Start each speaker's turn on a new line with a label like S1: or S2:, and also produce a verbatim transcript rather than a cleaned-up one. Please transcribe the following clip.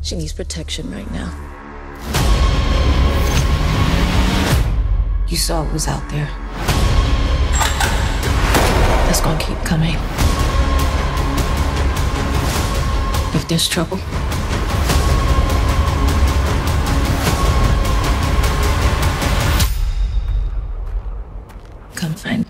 S1: She needs protection right now. You saw what was out there. That's gonna keep coming. If there's trouble, come find me.